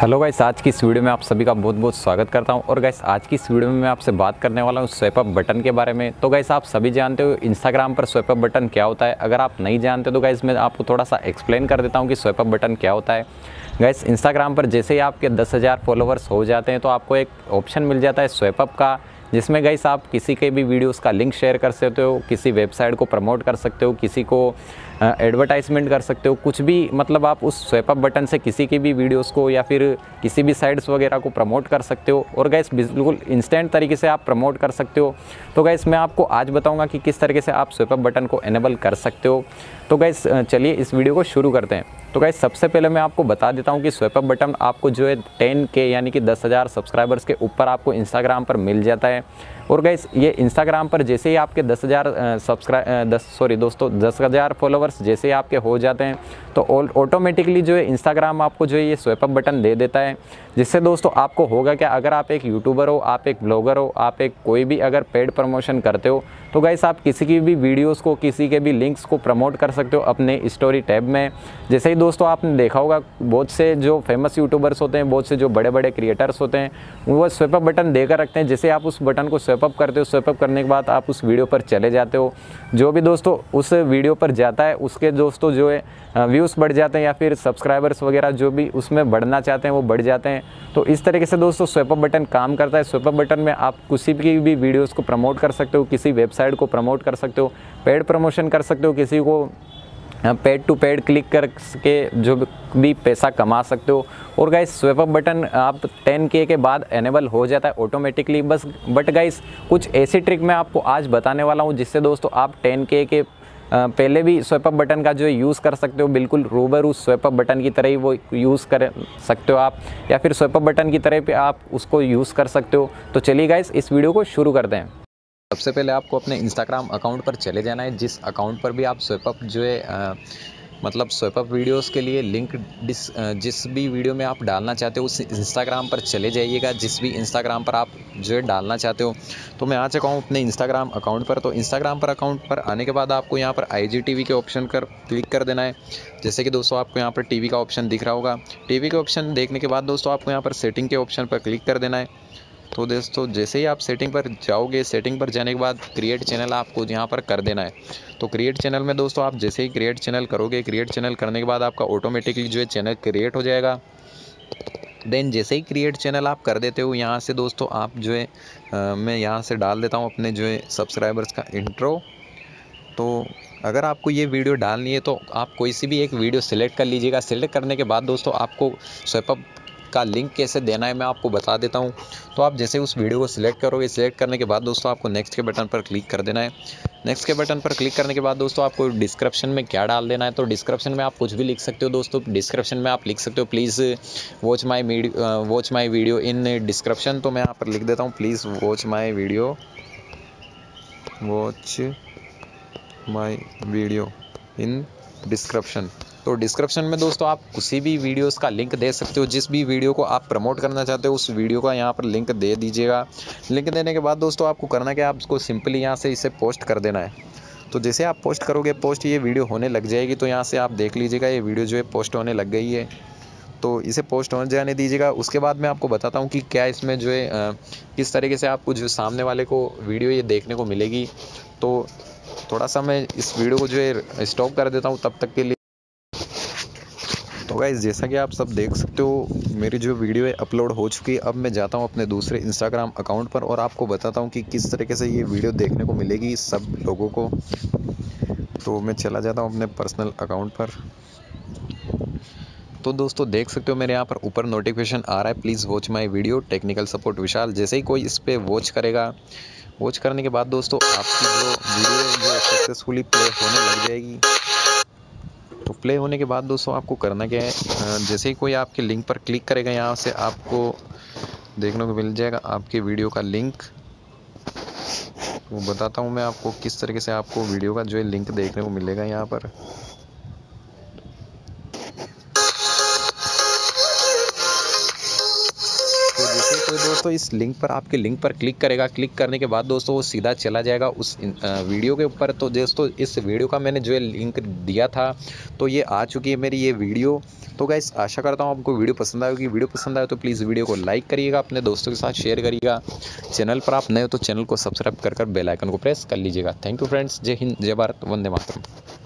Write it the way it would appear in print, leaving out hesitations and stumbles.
Hello guys, आज की इस वीडियो में आप सभी का बहुत बहुत स्वागत करता हूं। और गाइस, आज की इस वीडियो में मैं आपसे बात करने वाला हूं स्वाइप अप बटन के बारे में। तो गाइस, आप सभी जानते हो इंस्टाग्राम पर स्वाइप अप बटन क्या होता है। अगर आप नहीं जानते तो गाइस मैं आपको थोड़ा सा एक्सप्लेन कर देता हूं कि स्वाइप अप बटन क्या होता है। गाइस, इंस्टाग्राम पर जैसे ही आपके 10,000 फॉलोवर्स हो जाते हैं तो आपको एक ऑप्शन मिल जाता है स्वाइप अप का, जिसमें गाइस आप किसी के भी वीडियोस का लिंक शेयर कर सकते हो, किसी वेबसाइट को प्रमोट कर सकते हो, किसी को एडवर्टाइजमेंट कर सकते हो, कुछ भी मतलब आप उस स्वाइप अप बटन से किसी की भी वीडियोस को या फिर किसी भी साइट्स वगैरह को प्रमोट कर सकते हो। और गाइस बिल्कुल इंस्टेंट तरीके से आप प्रमोट कर सकते हो। तो गाइस मैं आपको आज बताऊंगा कि किस तरीके से आप स्वाइप अप बटन को एनेबल कर सकते हो। तो गाइस चलिए इस वीडियो को शुरू करते हैं। तो गाइस सबसे पहले मैं आपको बता देता हूं कि स्वाइप अप बटन आपको जो है 10K यानी कि 10,000 सब्सक्राइबर्स के ऊपर आपको इंस्टाग्राम पर मिल जाता है। और गाइस ये इंस्टाग्राम पर जैसे ही आपके 10,000 फॉलोवर्स जैसे ही आपके हो जाते हैं तो ऑटोमेटिकली जो है इंस्टाग्राम आपको जो है ये स्वाइप अप बटन दे देता है। जिससे दोस्तों आपको होगा क्या, अगर आप एक यूट्यूबर हो, आप एक ब्लॉगर हो, आप एक कोई भी अगर पेड प्रमोशन करते हो तो गाइस आप किसी की भी वीडियोस को, किसी के भी लिंक्स को प्रमोट कर सकते हो अपने स्टोरी टैब में। जैसे ही दोस्तों आपने देखा होगा बहुत से जो फेमस यूट्यूबर्स होते हैं, बहुत से जो बड़े बड़े क्रिएटर्स होते हैं, वो स्वाइप अप बटन देकर रखते हैं। जैसे आप उस बटन को स्वाइप अप करते हो, स्वाइप अप करने के बाद आप उस वीडियो पर चले जाते हो, जो भी दोस्तों उस वीडियो पर जाता है उसके दोस्तों जो है व्यूज़ बढ़ जाते हैं या फिर सब्सक्राइबर्स वगैरह जो भी उसमें बढ़ना चाहते हैं वो बढ़ जाते हैं। तो इस तरीके से दोस्तों स्वाइप अप बटन काम करता है। स्वाइप अप बटन में आप किसी की भी वीडियोस को प्रमोट कर सकते हो, किसी वेबसाइट को प्रमोट कर सकते हो, पेड प्रमोशन कर सकते हो, किसी को पेड टू पेड क्लिक करके जो भी पैसा कमा सकते हो। और गाइस स्वाइप अप बटन आप 10K के बाद एनेबल हो जाता है ऑटोमेटिकली बस। बट गाइस कुछ ऐसी ट्रिक मैं आपको आज बताने वाला हूँ जिससे दोस्तों आप 10K के पहले भी स्वाइप अप बटन का जो यूज़ कर सकते हो, बिल्कुल रूबरू स्वाइप अप बटन की तरह ही वो यूज़ कर सकते हो आप, या फिर स्वाइप अप बटन की तरह पे आप उसको यूज़ कर सकते हो। तो चलिए गाइस इस वीडियो को शुरू करते हैं। सबसे पहले आपको अपने इंस्टाग्राम अकाउंट पर चले जाना है, जिस अकाउंट पर भी आप स्वाइप अप जो है मतलब स्वाइप अप वीडियोस के लिए लिंक जिस भी वीडियो में आप डालना चाहते हो उस इंस्टाग्राम पर चले जाइएगा, जिस भी इंस्टाग्राम पर आप जो है डालना चाहते हो। तो मैं आ चुका हूँ अपने इंस्टाग्राम अकाउंट पर। तो इंस्टाग्राम पर अकाउंट पर आने के बाद आपको यहाँ पर IGTV के ऑप्शन पर क्लिक कर देना है। जैसे कि दोस्तों आपको यहाँ पर टीवी का ऑप्शन दिख रहा होगा। टीवी के ऑप्शन देखने के बाद दोस्तों आपको यहाँ पर सेटिंग के ऑप्शन पर क्लिक कर देना है। तो दोस्तों जैसे ही आप सेटिंग पर जाओगे, सेटिंग पर जाने के बाद क्रिएट चैनल आपको यहाँ पर कर देना है। तो क्रिएट चैनल में दोस्तों आप जैसे ही क्रिएट चैनल करोगे, क्रिएट चैनल करने के बाद आपका ऑटोमेटिकली जो है चैनल क्रिएट हो जाएगा। देन जैसे ही क्रिएट चैनल आप कर देते हो, यहाँ से दोस्तों आप जो है मैं यहाँ से डाल देता हूँ अपने जो है सब्सक्राइबर्स का इंट्रो। तो अगर आपको ये वीडियो डालनी है तो आप कोई सी भी एक वीडियो सिलेक्ट कर लीजिएगा। सिलेक्ट करने के बाद दोस्तों आपको स्वाइप अप का लिंक कैसे देना है मैं आपको बता देता हूं। तो आप जैसे उस वीडियो को सिलेक्ट करोगे, सिलेक्ट करने के बाद दोस्तों आपको नेक्स्ट के बटन पर क्लिक कर देना है। नेक्स्ट के बटन पर क्लिक करने के बाद दोस्तों आपको डिस्क्रिप्शन में क्या डाल देना है, तो डिस्क्रिप्शन में आप कुछ भी लिख सकते हो दोस्तों। डिस्क्रिप्शन में आप लिख सकते हो please watch my video in description. तो मैं यहाँ पर लिख देता हूँ please watch my video in description. तो डिस्क्रिप्शन में दोस्तों आप किसी भी वीडियोस का लिंक दे सकते हो, जिस भी वीडियो को आप प्रमोट करना चाहते हो उस वीडियो का यहाँ पर लिंक दे दीजिएगा। लिंक देने के बाद दोस्तों आपको करना क्या है, आपको सिंपली यहाँ से इसे पोस्ट कर देना है। तो जैसे आप पोस्ट करोगे, पोस्ट ये वीडियो होने लग जाएगी। तो यहाँ से आप देख लीजिएगा ये वीडियो जो है पोस्ट होने लग गई है। तो इसे पोस्ट हो जाने दीजिएगा। उसके बाद मैं आपको बताता हूँ कि क्या इसमें जो है किस तरीके से आपको जो सामने वाले को वीडियो ये देखने को मिलेगी। तो थोड़ा सा मैं इस वीडियो को जो है स्टॉप कर देता हूँ तब तक के लिए। तो गाइस जैसा कि आप सब देख सकते हो मेरी जो वीडियो है अपलोड हो चुकी है। अब मैं जाता हूँ अपने दूसरे इंस्टाग्राम अकाउंट पर और आपको बताता हूँ कि किस तरीके से ये वीडियो देखने को मिलेगी सब लोगों को। तो मैं चला जाता हूँ अपने पर्सनल अकाउंट पर। तो दोस्तों देख सकते हो मेरे यहाँ पर ऊपर नोटिफिकेशन आ रहा है please watch my video technical support Vishal. जैसे ही कोई इस पर वॉच करेगा, वॉच करने के बाद दोस्तों आपकी जो वीडियो जो सक्सेसफुली प्ले होने लग जाएगी। तो प्ले होने के बाद दोस्तों आपको करना क्या है, जैसे ही कोई आपके लिंक पर क्लिक करेगा यहाँ से आपको देखने को मिल जाएगा आपके वीडियो का लिंक। वो बताता हूँ मैं आपको किस तरीके से आपको वीडियो का जो है लिंक देखने को मिलेगा यहाँ पर। तो जैसे तो दोस्तों इस लिंक पर आपके लिंक पर क्लिक करेगा। क्लिक करने के बाद दोस्तों वो सीधा चला जाएगा उस वीडियो के ऊपर। तो दोस्तों इस वीडियो का मैंने जो है लिंक दिया था, तो ये आ चुकी है मेरी ये वीडियो। तो गाइस आशा करता हूँ आपको वीडियो पसंद आएगी। वीडियो पसंद आए तो प्लीज़ वीडियो को लाइक करिएगा, अपने दोस्तों के साथ शेयर करिएगा। चैनल पर आप नए हो तो चैनल को सब्सक्राइब कर बेल आइकन को प्रेस कर लीजिएगा। Thank you friends. जय हिंद, जय भारत, वंदे मातरम।